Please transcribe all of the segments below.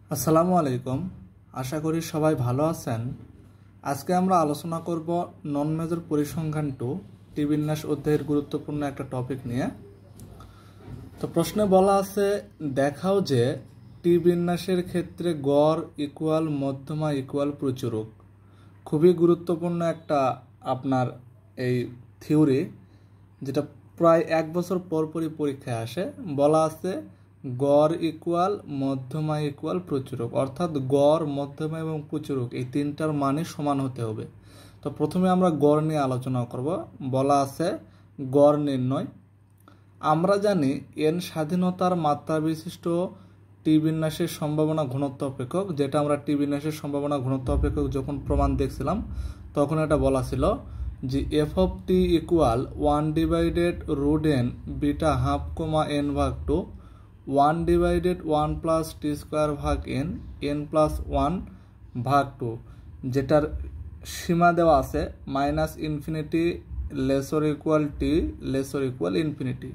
আসসালামু আলাইকুম। আশা করি সবাই ভালো আছেন। আজকে আমরা আলোচনা করব নন মেজর পরিসংখ্যান 2 টি বিন্যাস অধ্যায়ের গুরুত্বপূর্ণ একটা টপিক নিয়ে। তো প্রশ্নে বলা আছে, দেখাও যে টি বিন্যাসের ক্ষেত্রে গড় ইকুয়াল মধ্যমা ইকুয়াল প্রচুরক। খুবই গুরুত্বপূর্ণ একটা আপনার এই থিওরি, যেটা প্রায় 1 বছর পরপরই পরীক্ষায় আসে। বলা আছে গড় ইকুয়াল মধ্যমা ইকুয়াল প্রচুরক, অর্থাৎ গড়, মধ্যমা এবং প্রচুরক এই তিনটার মানে সমান হতে হবে। তো প্রথমে আমরা গড় নিয়ে আলোচনা করব। বলা আছে গড় নির্ণয়। আমরা জানি এন স্বাধীনতার মাত্রা বিশিষ্ট টি বিন্যাসের সম্ভাবনা ঘনত্ব অপেক্ষক, যেটা আমরা টি বিন্যাসের সম্ভাবনা ঘনত্ব অপেক্ষক যখন প্রমাণ দেখছিলাম তখন এটা বলা ছিল যে F of T equal 1/√n beta half comma n ভাগ 2 1/1 প্লাস টি স্কোয়ার ভাগ n প্লাস 1 ভাগ 2, যেটার সীমা দেওয়া আছে -infinity lesser equal T lesser equal infinity.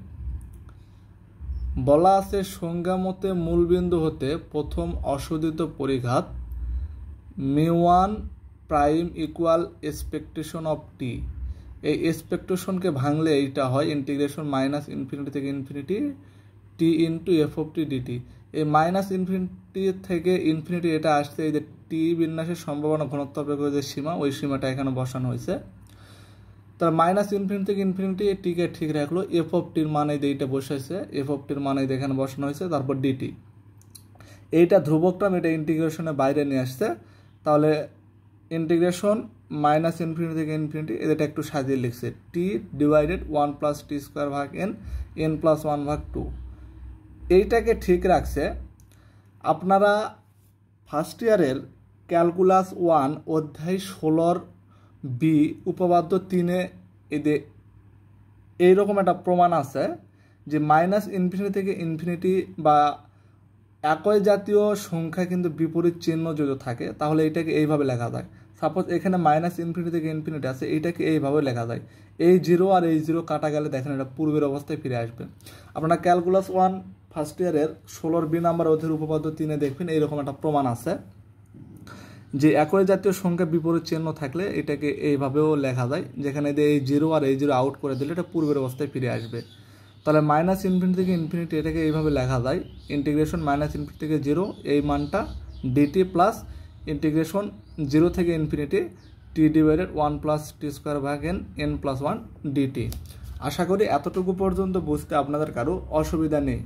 বলা আছে সংজ্ঞা মতে মূলবিন্দু হতে প্রথম অশোধিত পরিঘাত μ1 prime equal expectation of T. এই এক্সপেকটেশনকে ভাঙলে এইটা হয় ইন্টিগ্রেশন -ইনফিনিটি থেকে infinity T into F of T DT. এই -ইনফিনিটি থেকে ইনফিনিটি এটা আসছে এই যে টি বিন্যাসের সম্ভাবনা ঘনত্ব অপেক্ষক যে সীমা, ওই সীমাটা এখানে বসানো হয়েছে। তার -ইনফিনিটি থেকে ইনফিনিটি টিকে ঠিক রাখলো, এফ অফ টির মানে এইটা বসাইছে, এফ অফ টির মানে এখানে বসানো হয়েছে, তারপর ডিটি। এইটা ধ্রুবক টার্ম, এটা ইন্টিগ্রেশনের বাইরে নিয়ে আসছে। তাহলে ইন্টিগ্রেশন -ইনফিনিটি থেকে ইনফিনিটি, এটা একটু সাজিয়ে লিখছে টি ডিভাইডেড 1 প্লাস টি স্কোয়ার ভাগ n প্লাস 1 ভাগ 2। এইটাকে ঠিক রাখছে। আপনারা ফার্স্ট ইয়ারের ক্যালকুলাস 1 অধ্যায় 16 বি উপপাদ্য 3-এ এদের এইরকম একটা প্রমাণ আছে যে -ইনফিনিটি থেকে ইনফিনিটি বা একই জাতীয় সংখ্যা কিন্তু বিপরীত চিহ্ন যদি থাকে তাহলে এটাকে এইভাবে লেখা যায়। সাপোজ এখানে -ইনফিনিটি থেকে ইনফিনিটি আছে, এইটাকে এইভাবে লেখা যায়। এই 0 আর এই 0 কাটা গেলে দেখেন এটা পূর্বের অবস্থায় ফিরে আসবে। আপনারা ক্যালকুলাস 1 ফার্স্ট ইয়ারের 16 বি নাম্বার অধ্যায়ের উপপাদ্য 3-এ দেখবেন এইরকম একটা প্রমাণ আছে যে একই জাতীয় সংখ্যা বিপরীত চিহ্ন থাকলে এটাকে এইভাবেও লেখা যায়, যেখানে এই 0 আর এই 0 আউট করে দিলে এটা পূর্বের অবস্থায় ফিরে আসবে। তাহলে -ইনফিনিটি থেকে ইনফিনিটি এটাকে এইভাবে লেখা যায় ইন্টিগ্রেশন -ইনফিনিটি থেকে 0 এই মানটা ডিটি প্লাস ইন্টিগ্রেশন 0 থেকে ইনফিনিটি টি ডিভাইডেড 1 প্লাস টি স্কোয়ার ভাগ n প্লাস 1 ডিটি। আশা করি এতটুকু পর্যন্ত বুঝতে আপনাদের কারো অসুবিধা নেই।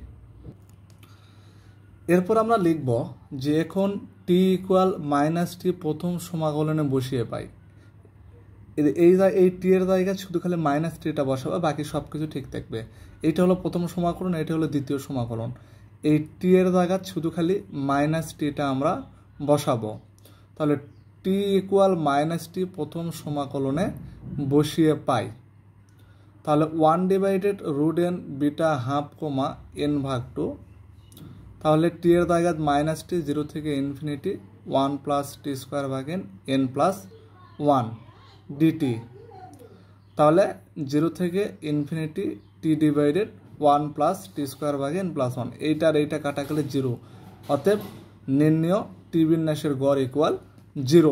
এরপর আমরা লিখব যে এখন টি ইকুয়াল -টি প্রথম সমাকলনে বসিয়ে পাই। এই টি এর জায়গায় শুধু খালি -টিটা বসাবো, বাকি সব কিছু ঠিক থাকবে। এইটা হলো প্রথম সমাকলন, এটা হলো দ্বিতীয় সমাকলন। এই টি এর জায়গায় শুধু খালি -টিটা আমরা বসাবো। তাহলে টি ইকুয়াল -টি প্রথম সমাকলনে বসিয়ে পাই। তাহলে 1/√n beta half comma n ভাগ 2। তাহলে টি এর জায়গায় -টি 0 থেকে ইনফিনিটি 1 প্লাস টি স্কোয়ার ভাগ n প্লাস 1 ডিটি। তাহলে 0 থেকে ইনফিনিটি টি ডিভাইডেড 1 প্লাস টি স্কোয়ার ভাগ n প্লাস 1। এইটা আর এইটা কাটা গেলে 0, অতএব নির্ণেয় টি বিন্যাসের গড় ইকুয়াল 0।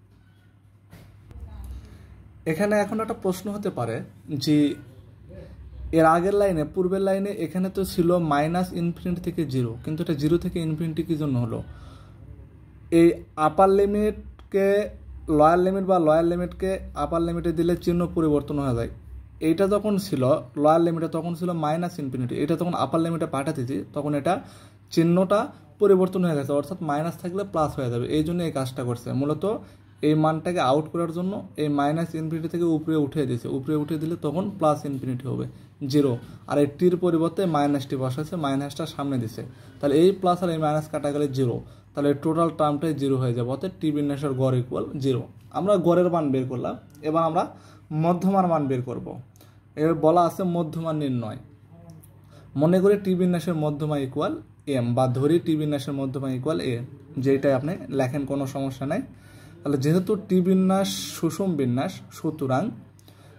এখানে এখন একটা প্রশ্ন হতে পারে যে এর আগের লাইনে, পূর্বের লাইনে এখানে তো ছিল -ইনফিনিটি থেকে 0, কিন্তু এটা 0 থেকে ইনফিনিটি কি জন্য হলো? এই আপার লিমিটকে লয়ার লিমিট বা লয়ার লিমিটকে আপার লিমিটে দিলে চিহ্ন পরিবর্তন হয়ে যায়। এইটা যখন ছিল লয়ার লিমিটে তখন ছিল -ইনফিনিটি, এটা যখন আপার লিমিটে পাঠাতেছি তখন এটা চিহ্নটা পরিবর্তন হয়ে গেছে, অর্থাৎ মাইনাস থাকলে প্লাস হয়ে যাবে। এই জন্য এই কাজটা করছে, মূলত এই মানটাকে আউট করার জন্য এই -ইনফিনিটি থেকে উপরে উঠিয়ে দিয়েছে। উপরে উঠিয়ে দিলে তখন +ইনফিনিটি হবে 0, আর এই টির পরিবর্তে -টি বসাচ্ছে, মাইনাসটা সামনে দিছে। তাহলে এই প্লাস আর এই মাইনাস কাটা গেলে 0, তাহলে টোটাল টার্মটাই 0 হয়ে যাবে, অর্থাৎ টি বিন্যাসের গড় ইকুয়াল 0। আমরা গড়ের মান বের করলাম, এবার আমরা মধ্যমার মান বের করব। এবার বলা আছে মধ্যমান নির্ণয়। মনে করি টি বিন্যাসের মধ্যমা ইকুয়াল m, বা ধরি টি বিন্যাসের মধ্যমা ইকুয়াল a, যেটাই আপনি লেখেন কোনো সমস্যা নাই। তাহলে যেহেতু টি বিন্যাস সুষম বিন্যাস, সুতরাং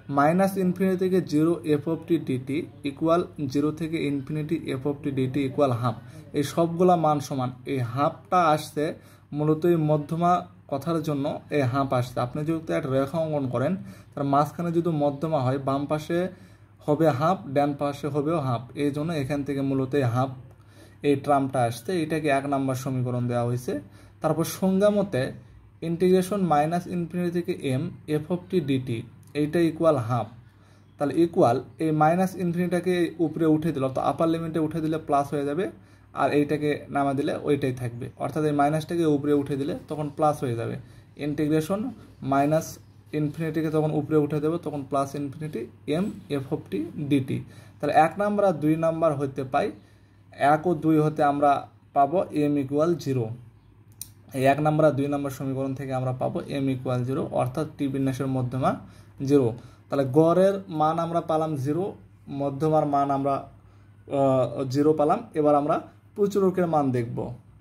মাইনাস ইনফিনিটি থেকে 0 F of T DT equal 0 থেকে infinity F of T DT equal half. এই সবগুলা মান সমান। এই হাফটা আসছে মূলত এই মধ্যমা কথার জন্য এই হাফ আসছে। আপনি যদি একটা রেখা অঙ্কন করেন তার মাঝখানে যদি মধ্যমা হয় বাম পাশে হবে হাফ, ডান পাশে হবেও হাফ, এই জন্য এখান থেকে মূলত এই হাফ এই ট্রামটা আসছে। এটাকে 1 নম্বর সমীকরণ দেওয়া হয়েছে। তারপর সংজ্ঞা মতে ইন্টিগ্রেশন মাইনাস ইনফিনিটি থেকে M F of T DT এইটা ইকুয়াল হাফ। তাহলে ইকুয়াল এই মাইনাস ইনফিনিটাকে উপরে উঠে দিল, তো আপার লিমিটে উঠে দিলে প্লাস হয়ে যাবে, আর এইটাকে নামা দিলে ওইটাই থাকবে। অর্থাৎ এই মাইনাসটাকে উপরে উঠে দিলে তখন প্লাস হয়ে যাবে। ইন্টিগ্রেশন মাইনাস ইনফিনিটিকে তখন উপরে উঠে দেবো, তখন plus infinity M F of T DT. তাহলে 1 নম্বর আর 2 নম্বর হতে পাই 1 ও 2 হতে আমরা পাবো এম ইকুয়াল 0। এই 1 নম্বর আর 2 নম্বর সমীকরণ থেকে আমরা পাবো এম ইকুয়াল 0, অর্থাৎ টি বিন্যাসের মধ্যমা 0। তাহলে গড়ের মান আমরা পেলাম 0, মধ্যমার মান আমরা 0 পেলাম। এবার আমরা প্রচুরকের মান দেখব।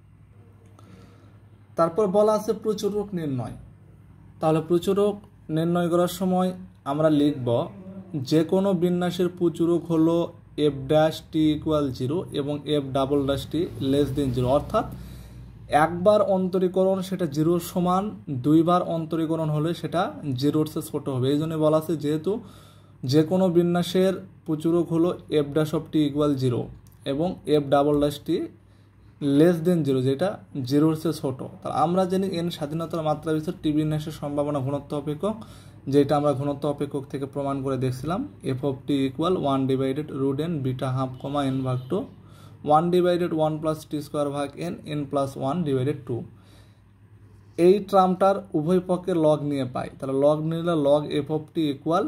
তারপর বলা আছে প্রচুরক নির্ণয়। তাহলে প্রচুরক নির্ণয় করার সময় আমরা লিখব যে কোনো বিন্যাসের প্রচুরক হলো এফ ড্যাশ টি ইকুয়াল 0 এবং এফ ডাবল ড্যাশ টি লেস দেন 0। অর্থাৎ একবার অন্তরীকরণ সেটা 0 সমান, 2 বার অন্তরীকরণ হলে সেটা 0-র চেয়ে ছোট হবে। এই জন্য বলা আছে যেহেতু যে কোনো বিন্যাসের প্রচুরক হলো F dash of T equal 0 এবং এফ ডাবল ড্যাশ টি লেস দেন 0, যেটা 0-র চেয়ে ছোট। তাহলে আমরা জানি এন স্বাধীনতার মাত্রা বিস্তার টি বিন্যাসের সম্ভাবনা ঘনত্ব অপেক্ষক, যেটা আমরা ঘনত্ব অপেক্ষক থেকে প্রমাণ করে দেখছিলাম। F of T equal 1 divided root N beta half comma N ভাগ 2, 1 ডিভাইডেড 1 প্লাস টি স্কোয়ার ভাগ এন, এন প্লাস 1 ডিভাইডেড 2। এই ট্রামটার উভয় পক্ষে লগ নিয়ে পাই। তাহলে লগ নিলে log F of T equal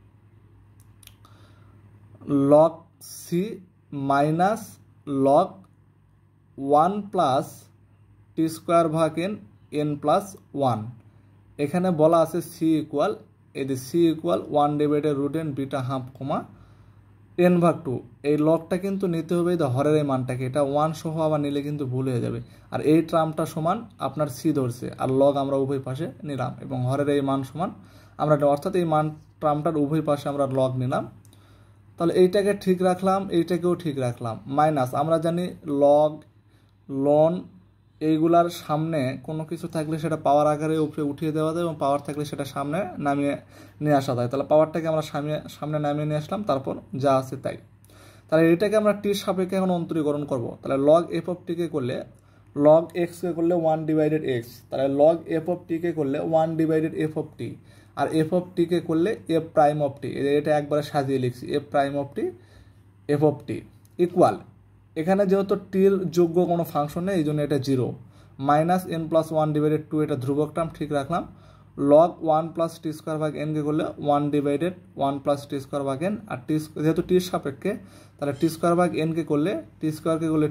log C minus log 1 plus T square ভাগ N, N plus 1। এখানে বলা আছে সি ইকুয়াল, এটি C equal 1 divided root N beta half comma N ভাগ 2। এই লগটা কিন্তু নিতে হবে হরের এই মানটাকে, এটা 1 সহ আবার নিলে কিন্তু ভুল হয়ে যাবে। আর এই ট্রামটা সমান আপনার সি ধরছে, আর লগ আমরা উভয় পাশে নিলাম, এবং হরের এই মান সমান আমরা, অর্থাৎ এই মান ট্রামটার উভয় পাশে আমরা লগ নিলাম। তাহলে এইটাকে ঠিক রাখলাম, এইটাকেও ঠিক রাখলাম। মাইনাস আমরা জানি লগ লন এইগুলার সামনে কোনো কিছু থাকলে সেটা পাওয়ার আকারে উপরে উঠিয়ে দেওয়া যায়, এবং পাওয়ার থাকলে সেটা সামনে নামিয়ে নিয়ে আসা যায়। তাহলে পাওয়ারটাকে আমরা সামনে নামিয়ে নিয়ে আসলাম, তারপর যা আছে তাই। তাহলে এটাকে আমরা টির সাপেক্ষে এখন অন্তরীকরণ করব। তাহলে লগ এফ অফ টিকে করলে, লগ এক্সকে করলে 1 ডিভাইডেড এক্স, তাহলে লগ এফ অফ টিকে করলে 1 ডিভাইডেড এফ অফ টি, আর এফ অফ টিকে করলে এফ প্রাইম অফ টি। এটা একবারে সাজিয়ে লিখছি, F prime of T F of T equal, এখানে যেহেতু টির যোগ্য কোনো ফাংশন নেই এই জন্য এটা 0, মাইনাস এন প্লাস 1 ডিভাইডেড 2, এটা ধ্রুবক টার্ম ঠিক রাখলাম। লগ 1 প্লাস টি স্কোয়ার ভাগ এনকে করলে 1 ডিভাইডেড 1 প্লাস টি স্কোয়ার ভাগ এন, আর টি যেহেতু টির সাপেক্ষে তাহলে টি স্কোয়ার ভাগ এনকে করলে টি স্কোয়ারকে করলে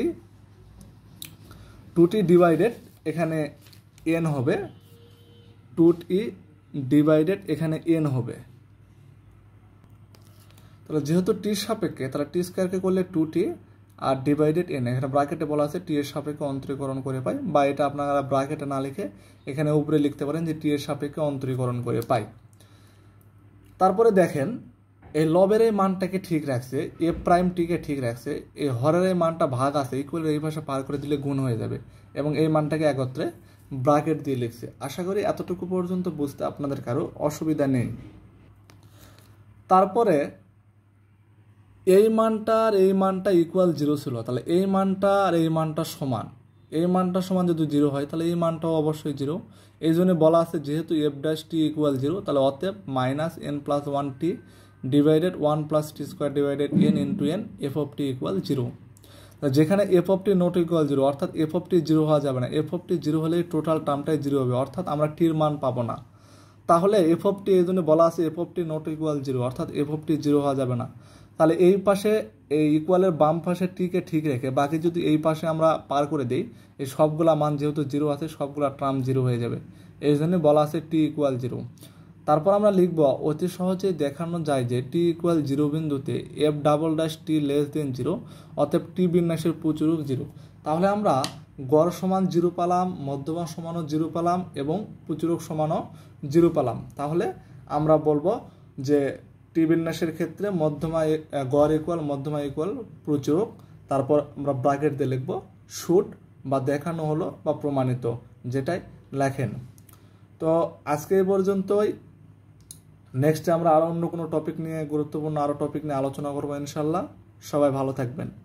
2টি ডিভাইডেড এখানে এন হবে, 2টি ডিভাইডেড এখানে এন হবে। তাহলে যেহেতু টির সাপেক্ষে তাহলে টি স্কোয়ারকে করলে 2টি আর ডিভাইডেড এন, এখানে ব্র্যাকেটে বলা আছে টি এর সাপেক্ষে অন্তরীকরণ করে পাই, বা এটা আপনারা ব্র্যাকেটে না লিখে এখানে উপরে লিখতে পারেন যে টি এর সাপেক্ষে অন্তরীকরণ করে পাই। তারপরে দেখেন এই লবের এই মানটাকে ঠিক রাখছে, এফ প্রাইম টিকে ঠিক রাখছে, এই হরের এই মানটা ভাগ আছে ইকুয়াল এই ভাষা পার করে দিলে গুণ হয়ে যাবে, এবং এই মানটাকে একত্রে ব্র্যাকেট দিয়ে লিখছে। আশা করি এতটুকু পর্যন্ত বুঝতে আপনাদের কারো অসুবিধা নেই। তারপরে এই মানটা আর এই মানটা ইকুয়াল 0 ছিল, তাহলে এই মানটা আর এই মানটা সমান, এই মানটা সমান যদি 0 হয় তাহলে এই মানটাও অবশ্যই 0। এই জন্য বলা আছে যেহেতু এফ ড্যাশ টি ইকুয়াল 0, তাহলে অতএব minus n plus 1 t divided 1 plus T square divided n into n f of T equal 0। যেখানে f of t not equal 0, অর্থাৎ এফ অফ টি 0 হওয়া যাবে না। এফ অফ টি 0 হলে টোটাল টার্মটাই 0 হবে, অর্থাৎ আমরা টির মান পাবো না। তাহলে এফ অফ টি এই জন্য বলা আছে f of t not equal 0, অর্থাৎ এফ অফ টি 0 হওয়া যাবে না। তাহলে এই পাশে এই ইকুয়ালের বাম পাশে টিকে ঠিক রেখে বাকি যদি এই পাশে আমরা পার করে দিই, এই সবগুলা মান যেহেতু 0 আছে সবগুলা টার্ম 0 হয়ে যাবে, এই জন্য বলা আছে টি ইকুয়াল 0। তারপর আমরা লিখব অতি সহজেই দেখানো যায় যে টি ইকুয়াল 0 বিন্দুতে এফ ডাবল ড্যাশ টি লেস দেন 0, অতএব টি বিন্যাসের প্রচুরক 0। তাহলে আমরা গড় সমান 0 পেলাম, মধ্যমা সমানও 0 পেলাম, এবং প্রচুরক সমানও 0 পেলাম। তাহলে আমরা বলবো যে টি বিন্যাসের ক্ষেত্রে মধ্যমা গড় ইকুয়াল মধ্যমা ইকুয়াল প্রচুরক, তারপর আমরা ব্র্যাকেট দিয়ে লিখব শুড বা দেখানো হলো বা প্রমাণিত, যেটাই লেখেন। তো আজকে এই পর্যন্তই। নেক্সটে আমরা আরও অন্য কোনো টপিক নিয়ে, গুরুত্বপূর্ণ আরও টপিক নিয়ে আলোচনা করবো ইনশাল্লাহ। সবাই ভালো থাকবেন।